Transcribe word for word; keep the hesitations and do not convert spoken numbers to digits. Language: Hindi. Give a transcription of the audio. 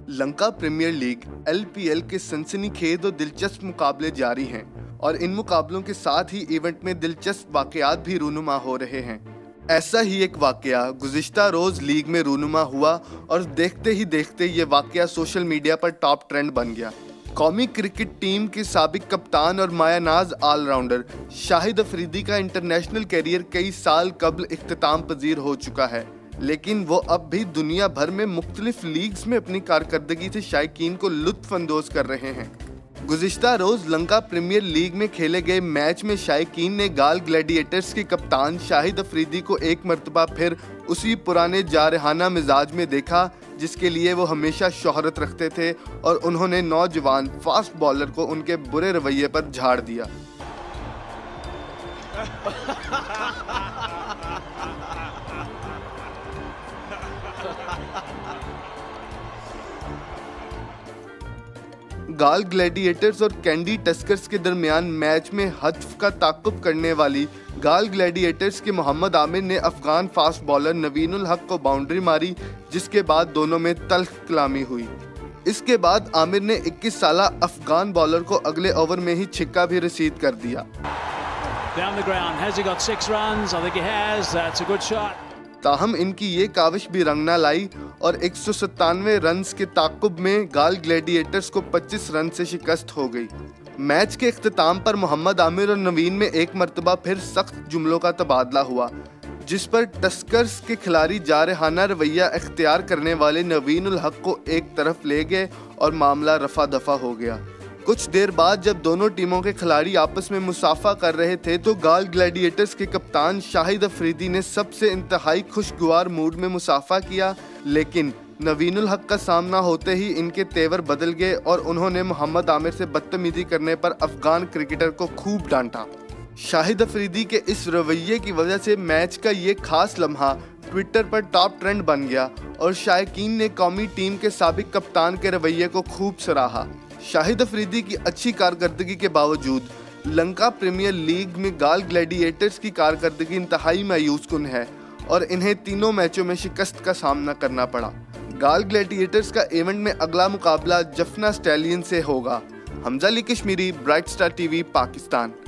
Lanka premier league L P L के सनसनीखेज और दिलचस्प मुकाबले जारी हैं और इन मुकाबलों के साथ ही इवेंट में दिलचस्प वाकयात भी रूनुमा हो रहे हैं। ऐसा ही एक वाकया गुज़िश्ता रोज लीग में रूनुमा हुआ और देखते ही देखते ये वाकया सोशल मीडिया पर टॉप ट्रेंड बन गया। कौमी क्रिकेट टीम के साबिक कप्तान और मायानाज ऑलराउंडर शाहिद अफरीदी का इंटरनेशनल करियर कई साल कबल इख्तिताम पजीर हो चुका है, लेकिन वो अब भी दुनिया भर में मुख्तलिफ लीग्स में अपनी कारकर्दगी से शायकीन को लुत्फ अंदोज कर रहे हैं। गुज़िश्ता रोज लंका प्रीमियर लीग में खेले गए मैच में शायकीन ने गाल ग्लैडिएटर्स के कप्तान शाहिद अफरीदी को एक मरतबा फिर उसी पुराने जारहाना मिजाज में देखा जिसके लिए वो हमेशा शोहरत रखते थे, और उन्होंने नौजवान फास्ट बॉलर को उनके बुरे रवैये पर झाड़ दिया। गाल ग्लैडिएटर्स और कैंडी टस्कर्स के दरमियान मैच में हत्फ का ताक़ुब करने वाली गाल ग्लैडिएटर्स के मोहम्मद आमिर ने Afghan fast bowler Naveen ul Haq को बाउंड्री मारी, जिसके बाद दोनों में तल्ख कलामी हुई। इसके बाद आमिर ने इक्कीस साला अफगान बॉलर को अगले ओवर में ही छिक्का भी रसीद कर दिया। ताहम इनकी ये काविश भी रंग न लाई और एक सौ सत्तानवे रन के ताक़ुब में गाल ग्लैडिएटर्स को पच्चीस रन से शिकस्त हो गई। मैच के इख्तिताम पर मोहम्मद आमिर और नवीन में एक मरतबा फिर सख्त जुमलों का तबादला हुआ, जिस पर टस्कर्स के खिलाड़ी जारहाना रवैया इख्तियार करने वाले नवीन उल हक को एक तरफ ले गए और मामला रफा दफा हो गया। कुछ देर बाद जब दोनों टीमों के खिलाड़ी आपस में मुसाफा कर रहे थे तो गाल ग्लैडिएटर्स के कप्तान शाहिद अफरीदी ने सबसे इंतहाई खुशगवार मूड में मुसाफा किया, लेकिन नवीन उल हक का सामना होते ही इनके तेवर बदल गए और उन्होंने मोहम्मद आमिर से बदतमीजी करने पर अफगान क्रिकेटर को खूब डांटा। शाहिद अफरीदी के इस रवैये की वजह से मैच का ये खास लम्हा ट्विटर पर टॉप ट्रेंड बन गया और शायकीन ने कौमी टीम के साबिक कप्तान के रवैये को खूब सराहा। शाहिद अफरीदी की अच्छी कारकर्दगी के बावजूद लंका प्रीमियर लीग में गाल ग्लैडिएटर्स की कारकर्दगी इंतहाई मायूस कुन है और इन्हें तीनों मैचों में शिकस्त का सामना करना पड़ा। गाल ग्लैडिएटर्स का इवेंट में अगला मुकाबला जफना स्टैलियन से होगा। Hamza Ali Kashmiri, bright star TV, Pakistan.